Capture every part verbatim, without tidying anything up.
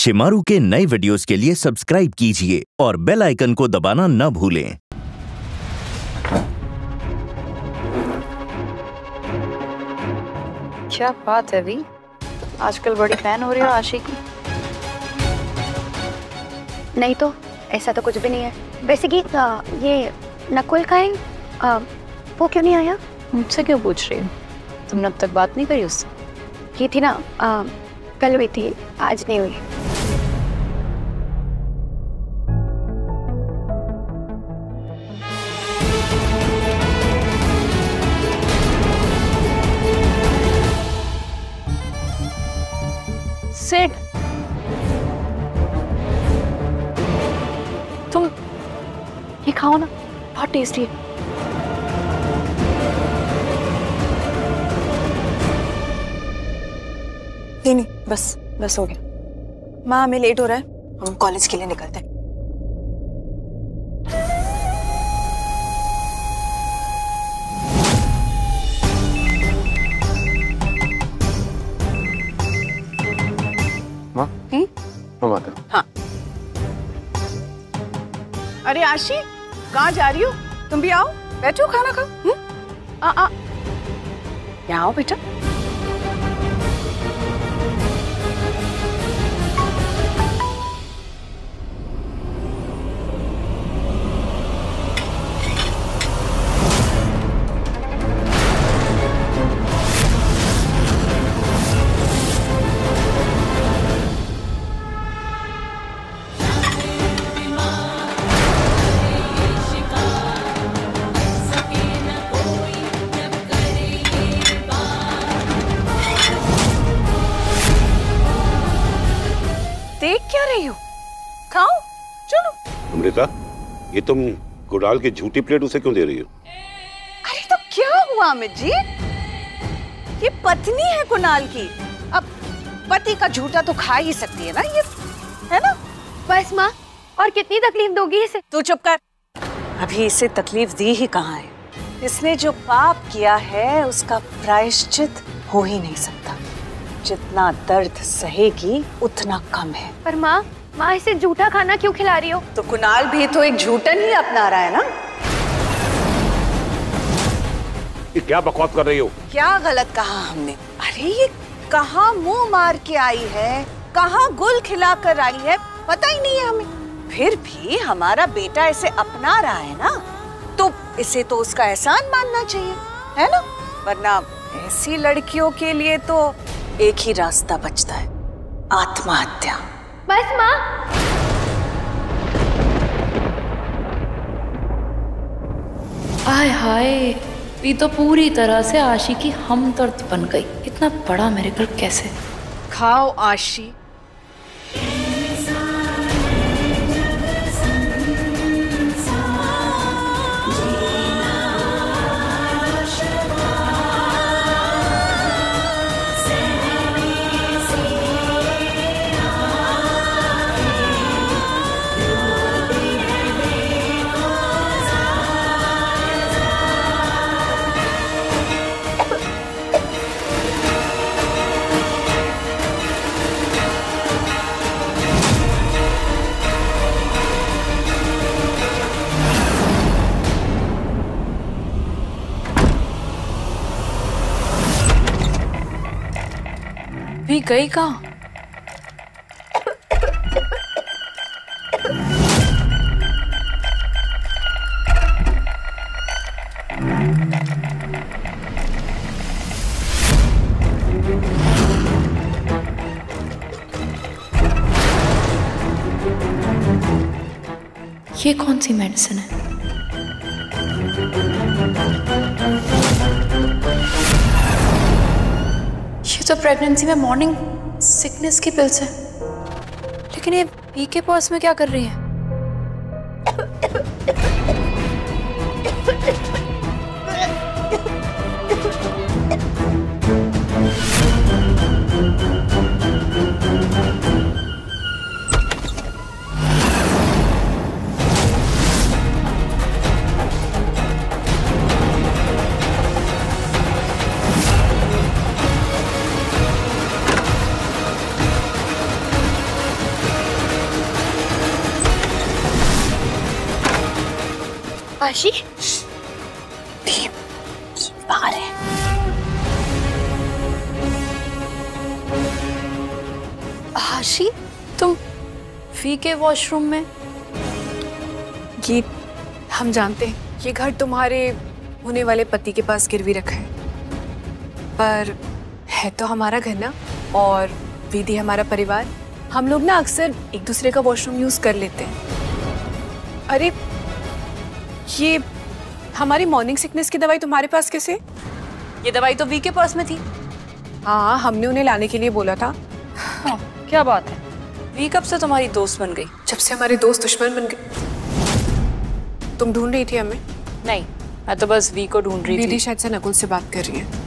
शेमारू के नए वीडियोस के लिए सब्सक्राइब कीजिए और बेल आइकन को दबाना न भूलें। क्या बात है भी, आजकल बड़ी फैन हो रही हो आशी की। नहीं तो ऐसा तो कुछ भी नहीं है। वैसे कि आ, ये नकुल का है, आ, वो क्यों नहीं आया? मुझसे क्यों पूछ रही हो? तुमने अब तक बात नहीं करी उससे? की थी ना, आ, कल हुई थी, आज नहीं हुई। सिड, तुम ये खाओ ना, बहुत टेस्टी है। नहीं नहीं, बस बस हो गया। माँ, हमें लेट हो रहा है, हम कॉलेज के लिए निकलते हैं। माँ, हम आते हैं। हाँ। अरे आशी, कहाँ जा रही हो? तुम भी आओ, बैठो, खाना खाओ। आ आ, यहाँ आओ बेटा। देख क्या रही हो? खाओ, चलो। अमृता, ये तुम कुणाल की झूठी प्लेट उसे क्यों दे रही हो? अरे तो क्या हुआ अमित जी? ये पत्नी है कुणाल की, अब पति का झूठा तो खा ही सकती है ना ये, है ना? बस माँ, और कितनी तकलीफ दोगी इसे? तू चुप कर। अभी इसे तकलीफ दी ही कहाँ है? इसने जो पाप किया है उसका प्रायश्चित हो ही नहीं सकता। जितना दर्द सहेगी उतना कम है। पर माँ, माँ इसे झूठा खाना क्यों खिला रही हो? तो कुणाल भी तो एक झूठन ही अपना रहा है ना। ये क्या बकवास कर रही हो? क्या गलत कहा हमने? अरे ये कहाँ मुंह मार के आई है, कहाँ गुल खिला कर आई है, पता ही नहीं है हमें। फिर भी हमारा बेटा इसे अपना रहा है ना, तो इसे तो उसका एहसान मानना चाहिए, है ना? वरना ऐसी लड़कियों के लिए तो एक ही रास्ता बचता है, आत्महत्या। बस माँ। हाय हाय, ये तो पूरी तरह से आशी की हमदर्द बन गई। इतना बड़ा मिरेकल कैसे? खाओ आशी। भी गई कहाँ? ये कौन सी मेडिसिन है? ये तो प्रेगनेंसी में मॉर्निंग सिकनेस की पिल्स है, लेकिन ये पी के पास में क्या कर रही है? आशी बाहर है। आशी, तुम वी के वॉशरूम में? ये हम जानते हैं, ये घर तुम्हारे होने वाले पति के पास गिरवी रखा है, पर है तो हमारा घर ना, और विधि हमारा परिवार। हम लोग ना अक्सर एक दूसरे का वॉशरूम यूज कर लेते हैं। अरे ये हमारी मॉर्निंग सिकनेस की दवाई तुम्हारे पास कैसे? ये दवाई तो वी के पास में थी। हाँ, हमने उन्हें लाने के लिए बोला था। हाँ, क्या बात है? वी कब से तुम्हारी दोस्त बन गई? जब से हमारे दोस्त दुश्मन बन गए। तुम ढूंढ रही थी हमें? नहीं, मैं तो बस वी को ढूंढ रही थी। विधि शायद से नकुल से बात कर रही है।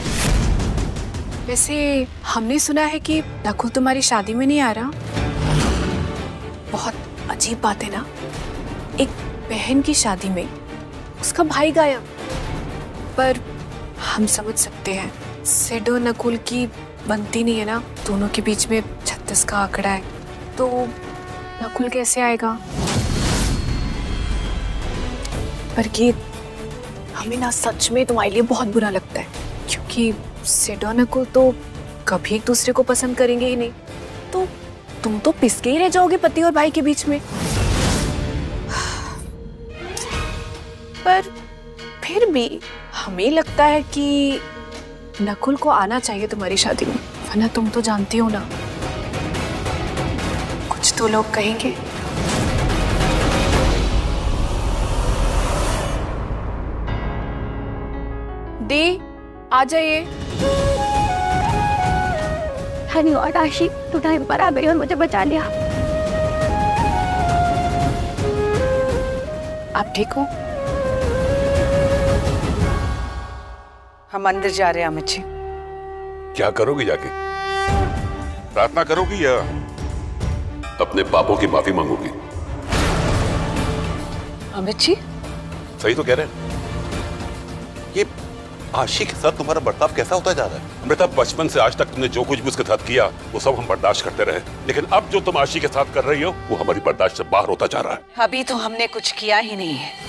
वैसे हमने सुना है कि नकुल तुम्हारी शादी में नहीं आ रहा। बहुत अजीब बात है ना, एक बहन की शादी में उसका भाई गायब। पर हम समझ सकते हैं, सिड और नकुल की बनती नहीं है ना, दोनों के बीच में छत्तीस का आंकड़ा है, तो नकुल कैसे आएगा? पर ये हमें ना सच में तुम्हारे लिए बहुत बुरा लगता है, क्योंकि सिड और नकुल तो कभी एक दूसरे को पसंद करेंगे ही नहीं, तो तुम तो पिसके ही रह जाओगे पति और भाई के बीच में। पर फिर भी हमें लगता है कि नकुल को आना चाहिए तुम्हारी शादी में, वरना तुम तो जानती हो ना, कुछ तो लोग कहेंगे। दे आ जाइए। धन्यवाद आशी, तू टाइम पर आ गई और मुझे बचा लिया। आप ठीक हो? हम अंदर जा रहे हैं अमित जी। क्या करोगी जाके? प्रार्थना करोगी या अपने पापों की माफी मांगोगी? अमित जी सही तो कह रहे हैं। ये आशी के साथ तुम्हारा बर्ताव कैसा होता जा रहा है? अमृता, बचपन से आज तक तुमने जो कुछ भी उसके साथ किया वो सब हम बर्दाश्त करते रहे, लेकिन अब जो तुम आशी के साथ कर रही हो वो हमारी बर्दाश्त से बाहर होता जा रहा है। अभी तो हमने कुछ किया ही नहीं है।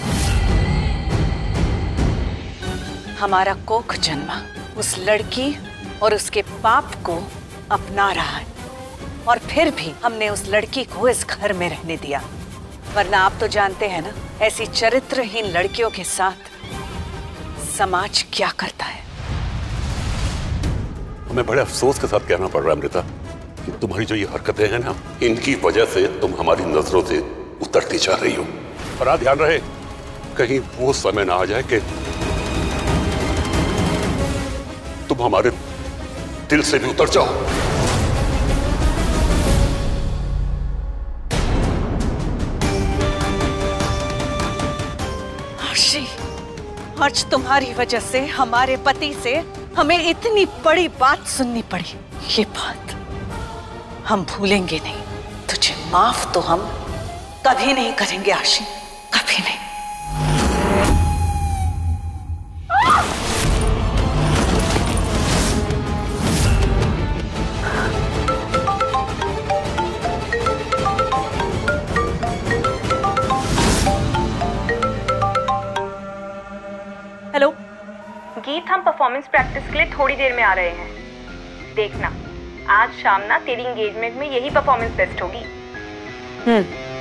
हमारा कोख जन्मा उस लड़की और उसके पाप को अपना रहा है, और फिर भी हमने उस लड़की को इस घर में रहने दिया। वरना आप तो जानते हैं ना, ऐसी चरित्रहीन लड़कियों के साथ समाज क्या करता है। हमें बड़े अफसोस के साथ कहना पड़ रहा है अमृता कि तुम्हारी जो ये हरकतें हैं ना, इनकी वजह से तुम हमारी नजरों से उतरती जा रही हो। पर हाँ, ध्यान रहे कहीं वो समय ना आ जाए कि तुम हमारे दिल से भी उतर जाओ। आशी, आज तुम्हारी वजह से हमारे पति से हमें इतनी बड़ी बात सुननी पड़ी। ये बात हम भूलेंगे नहीं। तुझे माफ तो हम कभी नहीं करेंगे आशी, कभी नहीं। हेलो गीत, हम परफॉर्मेंस प्रैक्टिस के लिए थोड़ी देर में आ रहे हैं। देखना, आज शाम ना तेरी एंगेजमेंट में यही परफॉर्मेंस बेस्ट होगी। हम्म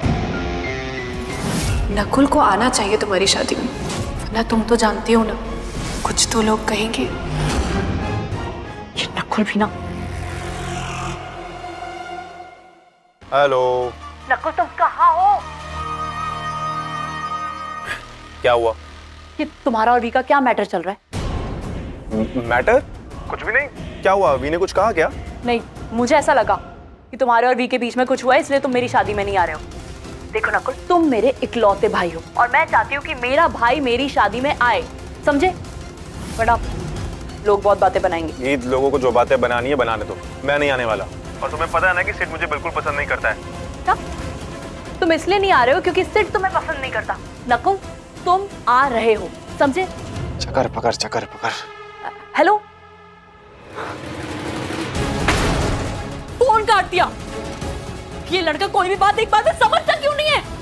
नकुल को आना चाहिए तुम्हारी शादी में, वरना तुम तो जानती हो ना, कुछ तो लोग कहेंगे। ये नकुल भी ना। हेलो नकुल, तुम कहाँ हो? क्या हुआ? ये तुम्हारा और वी का क्या मैटर चल रहा है? मैटर? कुछ भी नहीं। क्या हुआ? वी ने कुछ कहा क्या? नहीं, मुझे ऐसा लगा कि तुम्हारे और वी के बीच में कुछ हुआ है, इसलिए तुम मेरी शादी में नहीं आ रहे हो। देखो नकुल, तुम मेरे इकलौते भाई हो और मैं चाहती हूँ कि मेरा भाई मेरी शादी में आए, समझे? बड़ा लोग बहुत बातें बनाएंगे। ईद लोगों को जो बातें बनानी है बनाने दो, मैं नहीं आने वाला। और तुम्हें पता है ना कि सिड मुझे बिल्कुल पसंद नहीं करता है। क्या? तुम इसलिए नहीं आ रहे हो क्योंकि सिड तुम्हें पसंद नहीं करता। नकुल, तुम आ रहे हो, समझे? चकर पकड़ चकर पकड़। हेलो, फोन काट दिया। ये लड़का कोई भी बात एक बात है समझता क्यों नहीं है?